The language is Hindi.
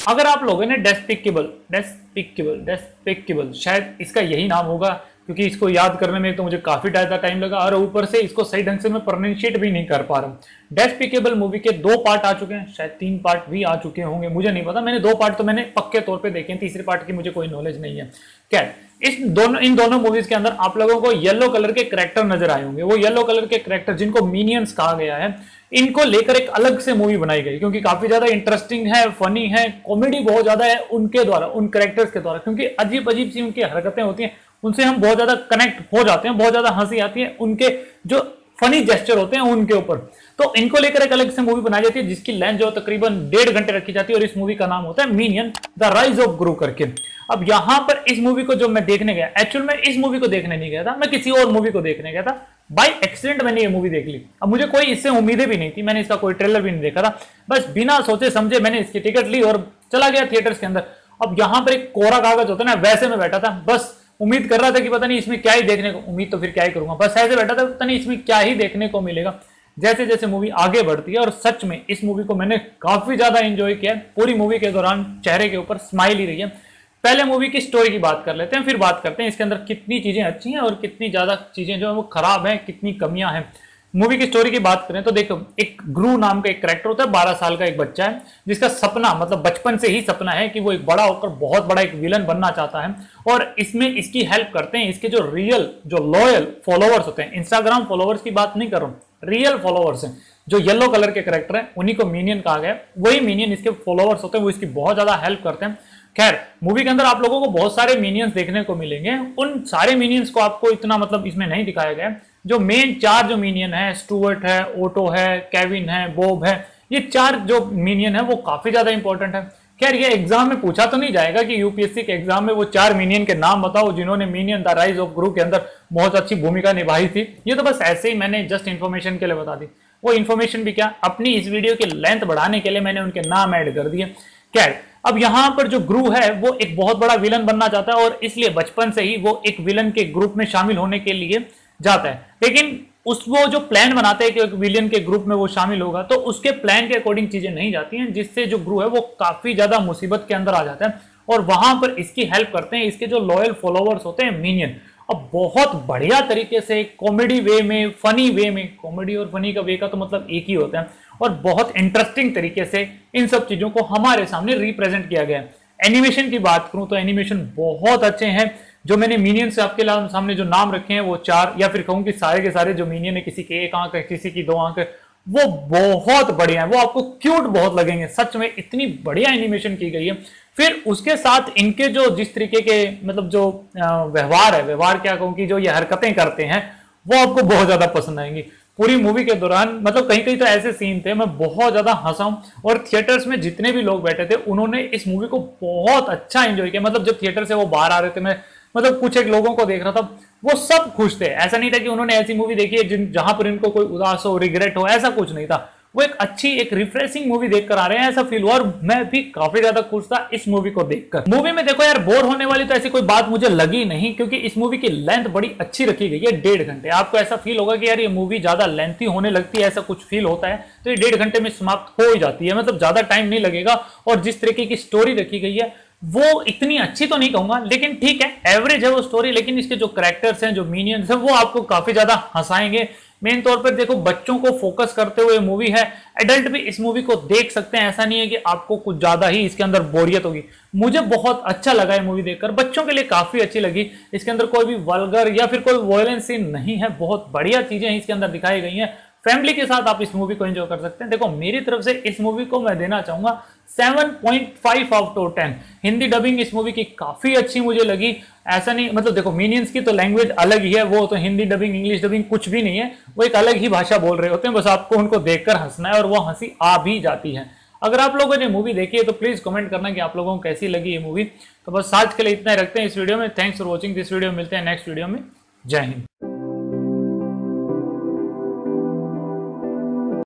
अगर आप लोगों ने डेस्पिकेबल शायद इसका यही नाम होगा, क्योंकि इसको याद करने में तो मुझे काफी ज्यादा टाइम लगा और ऊपर से इसको सही ढंग से मैं प्रोनाउंशिएट भी नहीं कर पा रहा हूँ। डेस्पिकेबल मूवी के 2 पार्ट आ चुके हैं, शायद 3 पार्ट भी आ चुके होंगे, मुझे नहीं पता। मैंने 2 पार्ट तो मैंने पक्के तौर पे देखे हैं, तीसरे पार्ट की मुझे कोई नॉलेज नहीं है। खैर, इन दोनों मूवीज के अंदर आप लोगों को येलो कलर के कैरेक्टर नजर आए होंगे। वो येलो कलर के कैरेक्टर जिनको मिनियंस कहा गया है, इनको लेकर एक अलग से मूवी बनाई गई, क्योंकि काफी ज्यादा इंटरेस्टिंग है, फनी है, कॉमेडी बहुत ज्यादा है उनके द्वारा, उन कैरेक्टर्स के द्वारा, क्योंकि अजीब अजीब सी उनकी हरकतें होती हैं, उनसे हम बहुत ज्यादा कनेक्ट हो जाते हैं, बहुत ज्यादा हंसी आती है उनके जो फनी जेस्चर होते हैं उनके ऊपर। तो इनको लेकर एक अलग से मूवी बनाई जाती है जिसकी लेंथ जो तकरीबन 1.5 घंटे रखी जाती है और इस मूवी का नाम होता है minion the rise of Gru करके। अब यहां पर इस मूवी को जो मैं देखने गया, एक्चुअल में इस मूवी को देखने नहीं गया था, मैं किसी और मूवी को देखने गया था। बाय एक्सीडेंट मैंने ये मूवी देख ली। अब मुझे कोई इससे उम्मीदें भी नहीं थी, मैंने इसका कोई ट्रेलर भी नहीं देखा था, बस बिना सोचे समझे मैंने इसकी टिकट ली और चला गया थिएटर्स के अंदर। अब यहां पर एक कोरा कागज होता है ना, वैसे में बैठा था, बस उम्मीद कर रहा था कि पता नहीं इसमें क्या ही देखने को, उम्मीद तो फिर क्या ही करूंगा, बस ऐसे बैठा था पता नहीं इसमें क्या ही देखने को मिलेगा। जैसे जैसे मूवी आगे बढ़ती है, और सच में इस मूवी को मैंने काफी ज्यादा एंजॉय किया है। पूरी मूवी के दौरान चेहरे के ऊपर स्माइल ही रही है। पहले मूवी की स्टोरी की बात कर लेते हैं, फिर बात करते हैं इसके अंदर कितनी चीजें अच्छी हैं और कितनी ज्यादा चीजें जो है वो खराब हैं, कितनी कमियां हैं। मूवी की स्टोरी की बात करें तो देखो, एक ग्रू नाम का एक कैरेक्टर होता है, 12 साल का एक बच्चा है जिसका सपना, मतलब बचपन से ही सपना है कि वो एक बड़ा होकर बहुत बड़ा एक विलन बनना चाहता है। और इसमें इसकी हेल्प करते हैं इसके जो रियल, जो लॉयल फॉलोअर्स होते हैं, इंस्टाग्राम फॉलोअर्स की बात नहीं कर रहा हूँ, रियल फॉलोअर्स हैं, जो येलो कलर के कैरेक्टर हैं, उन्हीं को मिनियन कहा गया है। वही मिनियन इसके फॉलोअर्स होते हैं, वो इसकी बहुत ज्यादा हेल्प करते हैं। खैर, मूवी के अंदर आप लोगों को बहुत सारे मिनियंस देखने को मिलेंगे। उन सारे मिनियंस को आपको इतना मतलब इसमें नहीं दिखाया गया है। जो मेन 4 जो मिनियन है, स्टुअर्ट है, ओटो है, केविन है, बॉब है, ये 4 जो मिनियन है वो काफी ज्यादा इंपॉर्टेंट है। खैर, ये एग्जाम में पूछा तो नहीं जाएगा कि यूपीएससी के एग्जाम में वो 4 मिनियन के नाम बताओ जिन्होंने minion the rise of Gru के अंदर बहुत अच्छी भूमिका निभाई थी। ये तो बस ऐसे ही मैंने जस्ट इन्फॉर्मेशन के लिए बता दी। वो इन्फॉर्मेशन भी क्या, अपनी इस वीडियो की लेंथ बढ़ाने के लिए मैंने उनके नाम ऐड कर दिए। खैर, अब यहां पर जो ग्रू है वो एक बहुत बड़ा विलन बनना चाहता है और इसलिए बचपन से ही वो एक विलन के ग्रुप में शामिल होने के लिए जाता है। लेकिन वो जो प्लान बनाते हैं कि एक विलियन के ग्रुप में वो शामिल होगा, तो उसके प्लान के अकॉर्डिंग चीजें नहीं जाती हैं, जिससे जो ग्रू है वो काफी ज्यादा मुसीबत के अंदर आ जाता है। और वहां पर इसकी हेल्प करते हैं इसके जो लॉयल फॉलोअर्स होते हैं मिनियन। अब बहुत बढ़िया तरीके से कॉमेडी वे में, फनी वे में, कॉमेडी और फनी का वे का तो मतलब एक ही होता है, और बहुत इंटरेस्टिंग तरीके से इन सब चीजों को हमारे सामने रिप्रेजेंट किया गया है। एनिमेशन की बात करूं तो एनिमेशन बहुत अच्छे हैं। जो मैंने मिनियन से आपके सामने जो नाम रखे हैं वो 4, या फिर कहूं कि सारे के सारे जो मिनियन है, किसी के 1 आंख है, किसी की 2 आंख है, वो बहुत बढ़िया है, वो आपको क्यूट बहुत लगेंगे। सच में इतनी बढ़िया एनिमेशन की गई है। फिर उसके साथ इनके जो जिस तरीके के मतलब जो व्यवहार है, व्यवहार क्या कहूं कि जो ये हरकतें करते हैं, वो आपको बहुत ज्यादा पसंद आएंगी। पूरी मूवी के दौरान मतलब कहीं कहीं तो ऐसे सीन थे मैं बहुत ज्यादा हंसा हूं, और थिएटर्स में जितने भी लोग बैठे थे उन्होंने इस मूवी को बहुत अच्छा एंजॉय किया। मतलब जब थिएटर से वो बाहर आ रहे थे, मैं मतलब कुछ एक लोगों को देख रहा था, वो सब खुश थे। ऐसा नहीं था कि उन्होंने ऐसी मूवी देखी है जहां पर इनको कोई उदास हो, रिग्रेट हो, ऐसा कुछ नहीं था। वो एक अच्छी, एक रिफ्रेशिंग मूवी देखकर आ रहे हैं, ऐसा फील हुआ। और मैं भी काफी ज्यादा खुश था इस मूवी को देखकर। मूवी में देखो यार, बोर होने वाली तो ऐसी कोई बात मुझे लगी नहीं, क्योंकि इस मूवी की लेंथ बड़ी अच्छी रखी गई है, 1.5 घंटे। आपको ऐसा फील होगा कि यार ये मूवी ज्यादा लेंथी होने लगती है, ऐसा कुछ फील होता है, तो ये 1.5 घंटे में समाप्त हो ही जाती है, मतलब ज्यादा टाइम नहीं लगेगा। और जिस तरीके की स्टोरी रखी गई है वो इतनी अच्छी तो नहीं कहूंगा, लेकिन ठीक है, एवरेज है वो स्टोरी। लेकिन इसके जो कैरेक्टर्स हैं, जो मिनियंस हैं, वो आपको काफी ज्यादा हंसाएंगे। मेन तौर पर देखो, बच्चों को फोकस करते हुए मूवी है, एडल्ट भी इस मूवी को देख सकते हैं। ऐसा नहीं है कि आपको कुछ ज्यादा ही इसके अंदर बोरियत होगी। मुझे बहुत अच्छा लगा ये मूवी देखकर, बच्चों के लिए काफी अच्छी लगी। इसके अंदर कोई भी वल्गर या फिर कोई वायलेंस सीन नहीं है, बहुत बढ़िया चीजें इसके अंदर दिखाई गई हैं। फैमिली के साथ आप इस मूवी को एंजॉय कर सकते हैं। देखो, मेरी तरफ से इस मूवी को मैं देना चाहूंगा 7.5 आउट ऑफ 10। हिंदी डबिंग इस मूवी की काफी अच्छी मुझे लगी। ऐसा नहीं, मतलब देखो, मिनियंस की तो लैंग्वेज अलग ही है, वो तो हिंदी डबिंग, इंग्लिश डबिंग कुछ भी नहीं है, वो एक अलग ही भाषा बोल रहे होते हैं। बस आपको उनको देखकर हंसना है और वो हंसी आ भी जाती है। अगर आप लोगों ने मूवी देखी है तो प्लीज कमेंट करना कि आप लोगों को कैसी लगी ये मूवी। तो बस आज के लिए इतना ही रखते हैं इस वीडियो में। Thanks for watching this video. मिलते हैं नेक्स्ट वीडियो में। जय हिंद।